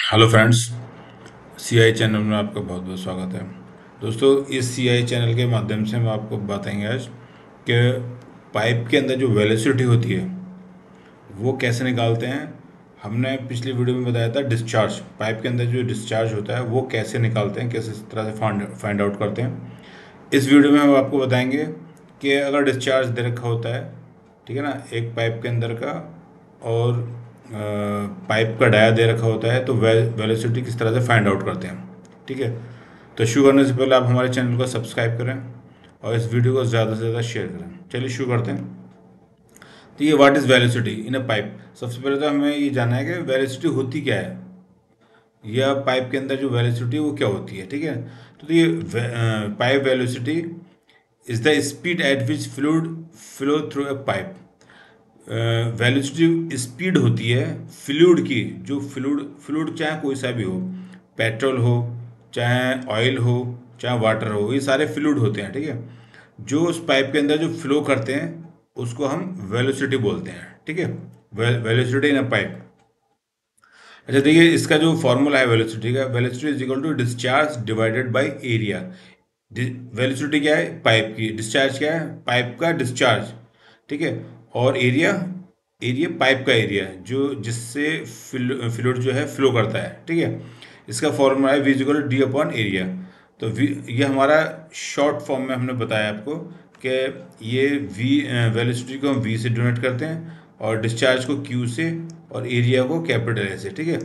Hello friends, CI channel में आपका बहुत बहुत स्वागत है। दोस्तों, इस सीआई चैनल के माध्यम से हम आपको बताएंगे आज कि पाइप के अंदर जो वेलोसिटी होती है वो कैसे निकालते हैं। हमने पिछली वीडियो में बताया था डिस्चार्ज, पाइप के अंदर जो डिस्चार्ज होता है वो कैसे निकालते हैं, कैसे इस तरह से फाइंड आउट करते हैं। इस वीडियो में हम आपको बताएंगे कि अगर डिस्चार्ज दे रखा होता है, ठीक है ना, एक पाइप के अंदर का, और पाइप का डाया दे रखा होता है, तो वेलोसिटी किस तरह से फाइंड आउट करते हैं। ठीक है, तो शुरू करने से पहले आप हमारे चैनल को सब्सक्राइब करें और इस वीडियो को ज़्यादा से ज़्यादा शेयर करें। चलिए शुरू करते हैं। तो ये what is velocity in a pipe. सबसे पहले तो हमें ये जानना है कि वेलोसिटी होती क्या है, या पाइप के अंदर जो वेलोसिटी वो क्या होती है। ठीक है, तो ये pipe velocity is the speed at which fluid flow through a pipe. Velocity speed होती है फ्लूइड की, जो फ्लूइड फ्लूइड चाहे कोई सा भी हो, पेट्रोल हो, चाहे ऑयल हो, चाहे वाटर हो, ये सारे फ्लूइड होते हैं। ठीक है, जो उस पाइप के अंदर जो फ्लो करते हैं उसको हम वेलोसिटी बोलते हैं। ठीक है, वेलोसिटी इन अ पाइप। अच्छा देखिए, इसका जो फॉर्मूला है वेलोसिटी का, velocity is equal to discharge divided by area. Velocity क्या है पाइप की, डिस्चार्ज क्या है पाइप का डिस्चार्ज। ठीक है, और एरिया, एरिया पाइप का एरिया जो जिससे फ्लूइड जो है फ्लो करता है। ठीक है, इसका फॉर्मूला है V is equal to D upon area. तो वी, ये हमारा शॉर्ट फॉर्म में हमने बताया आपको कि ये वी वेलोसिटी को हम वी से डोनेट करते हैं, और डिस्चार्ज को क्यू से, और एरिया को कैपिटल ए से। ठीक है,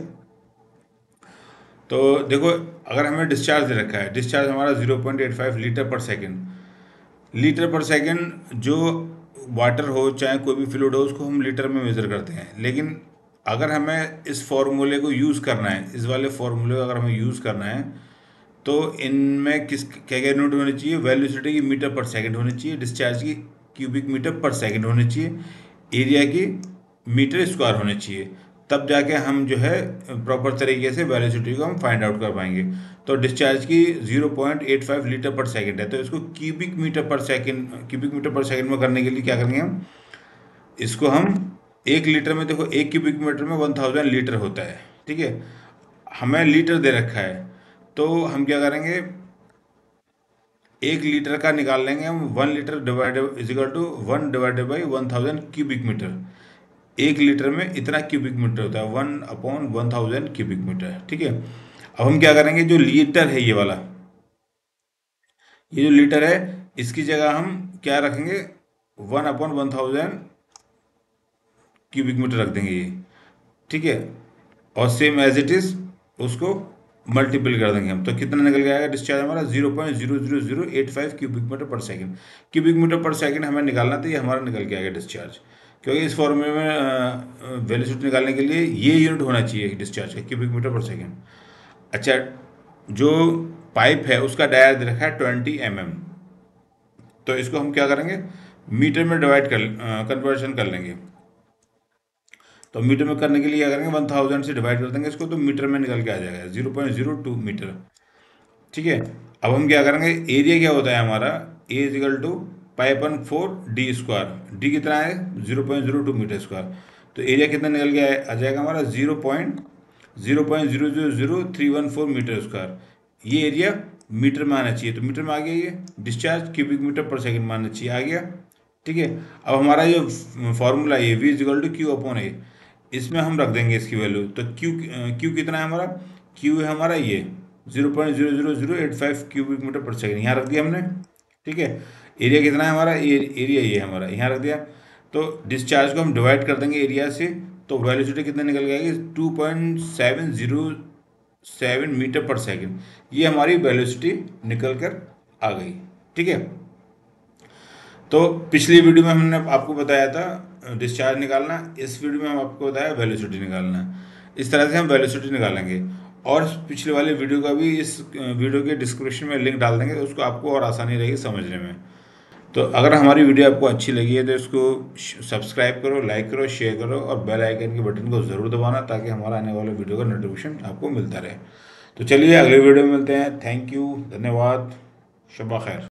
तो देखो, अगर हमें डिस्चार्ज दे रखा है, डिस्चार्ज हमारा 0.85 litre per second, litre per second, जो वाटर हो चाहे कोई भी फ्लूइड हो उसको हम लीटर में मेज़र करते हैं। लेकिन अगर हमें इस फॉर्मूले को यूज़ करना है, इस वाले फॉर्मूले को अगर हमें यूज़ करना है, तो इनमें किस क्या क्या यूनिट होनी चाहिए, वेलोसिटी की मीटर पर सेकंड होनी चाहिए, डिस्चार्ज की क्यूबिक मीटर पर सेकंड होनी चाहिए, एरिया की मीटर स्क्वायर होने चाहिए। तब जाके हम जो है प्रॉपर तरीके से वेलोसिटी को हम फाइंड आउट कर पाएंगे। तो डिस्चार्ज की 0.85 लीटर पर सेकंड है, तो इसको cubic metre per second, cubic metre per second में करने के लिए क्या करेंगे हम, इसको हम एक लीटर में, देखो एक क्यूबिक मीटर में 1000 लीटर होता है। ठीक है, हमें लीटर दे रखा है, तो हम क्या करेंगे, एक लीटर का निकाल लेंगे हम, 1 litre divided is equal to 1/1000 cubic metre. एक लीटर में इतना क्यूबिक मीटर होता है, 1/1000 क्यूबिक मीटर। ठीक है, अब हम क्या करेंगे, जो लीटर है ये वाला, ये जो लीटर है, इसकी जगह हम क्या रखेंगे, 1/1000 क्यूबिक मीटर रख देंगे ये। ठीक है, और सेम एज इट इज उसको मल्टीपल कर देंगे हम, तो कितना निकल के आएगा डिस्चार्ज हमारा, 0.00085 cubic metre per second. Cubic metre per second हमें निकालना था, ये हमारा निकल के आएगा डिस्चार्ज। क्योंकि इस फॉर्मूले में वेलोसिटी निकालने के लिए ये यूनिट होना चाहिए डिस्चार्ज का, क्यूबिक मीटर पर सेकंड। अच्छा, जो पाइप है उसका डाया दे रखा है 20 mm, तो इसको हम क्या करेंगे, मीटर में डिवाइड कर कन्वर्जन कर लेंगे। तो मीटर में करने के लिए क्या करेंगे, 1000 से डिवाइड कर देंगे इसको, तो मीटर में निकल के आ जाएगा 0.02 मीटर। ठीक है, अब हम क्या करेंगे, एरिया क्या होता है हमारा, ए इजिकल टू π/4 d²। डी कितना है, 0.02 मीटर स्क्वायर। तो एरिया कितना निकल के आ जाएगा हमारा, 0.0000314 मीटर स्क्वायर। ये एरिया मीटर में आना चाहिए, तो मीटर में आ गया, ये discharge cubic metre per second में आना चाहिए, आ गया। ठीक है, अब हमारा जो फॉर्मूला है V is equal to Q upon A, इसमें हम रख देंगे इसकी वैल्यू। तो क्यू, क्यू कितना है हमारा, क्यू है हमारा ये 0.00085 क्यूबिक मीटर पर सेकंड, यहाँ रख दिया हमने। ठीक है, एरिया कितना है हमारा, एरिया ये है हमारा, यहाँ रख दिया। तो डिस्चार्ज को हम डिवाइड कर देंगे एरिया से, तो वेलोसिटी कितने निकल के आएगी, 2.707 मीटर पर सेकंड। ये हमारी वेलोसिटी निकल कर आ गई। ठीक है, तो पिछली वीडियो में हमने आपको बताया था डिस्चार्ज निकालना, इस वीडियो में हम आपको बताया वेलोसिटी निकालना। इस तरह से हम वेलोसिटी निकालेंगे, और पिछले वाले वीडियो का भी इस वीडियो के डिस्क्रिप्शन में लिंक डाल देंगे, तो उसको आपको और आसानी रहेगी समझने में। तो अगर हमारी वीडियो आपको अच्छी लगी है तो इसको सब्सक्राइब करो, लाइक करो, शेयर करो, और बेल आइकन के बटन को ज़रूर दबाना, ताकि हमारा आने वाले वीडियो का नोटिफिकेशन आपको मिलता रहे। तो चलिए अगले वीडियो में मिलते हैं। थैंक यू, धन्यवाद, शब्बा खैर।